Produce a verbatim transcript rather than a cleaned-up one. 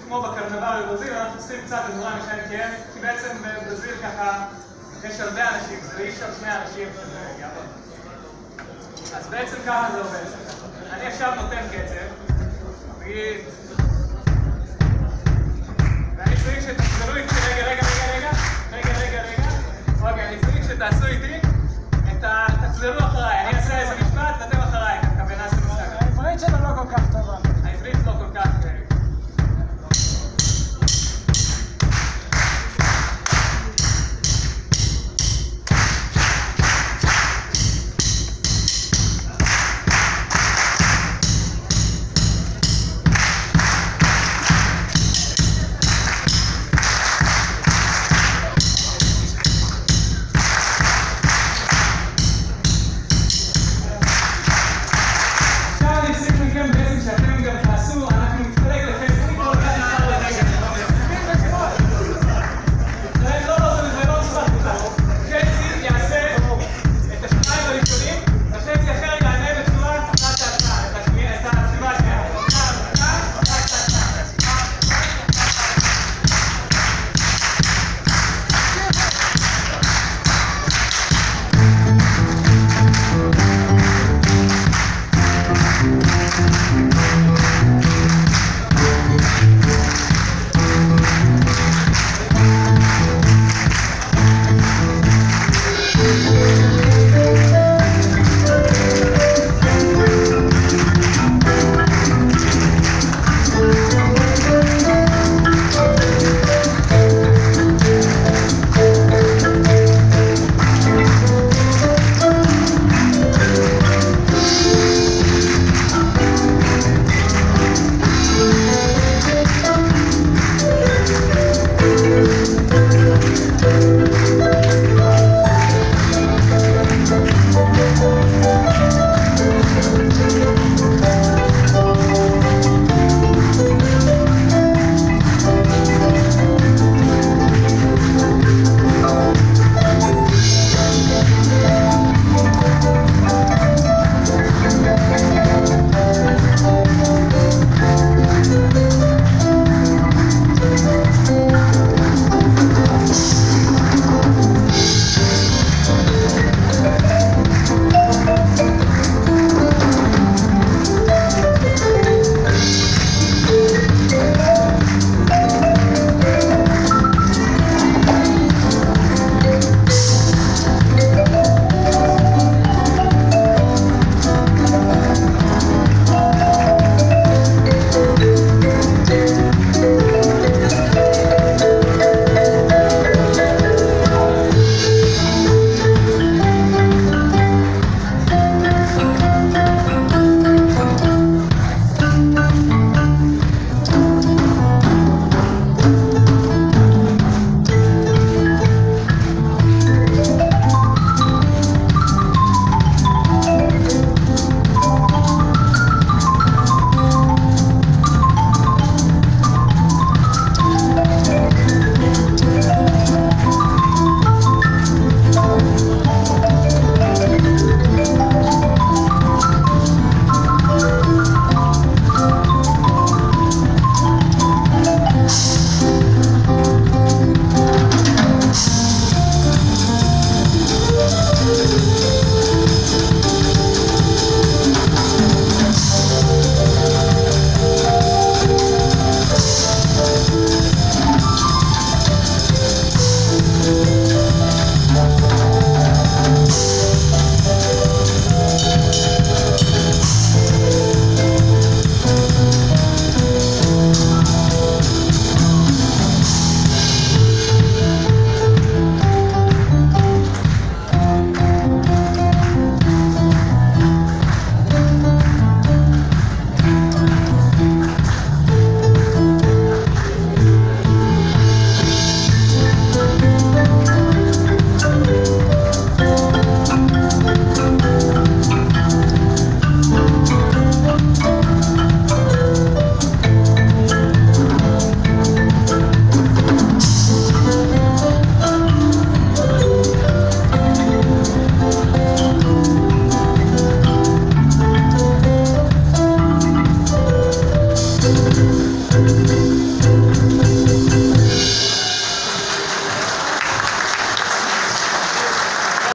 כמו בקרנבל בברזיל, אנחנו צריכים קצת עזרה משם כאב, כי בעצם בברזיל ככה יש הרבה אנשים, זה אי אפשר שני אנשים שזה יעבוד. אז בעצם ככה זה עובד. אני עכשיו נותן קצב, נגיד... ואני צריך שתחזרו איתי, רגע, רגע, רגע, רגע, רגע, רגע, רגע, אוקיי, אני צריך שתעשו איתי, תחזרו אחריי, אני אעשה איזה משפט ואתם אחריי, הכוונה של משחק. העברית שלו לא כל כך טובה. העברית לא כל כך... Thank you.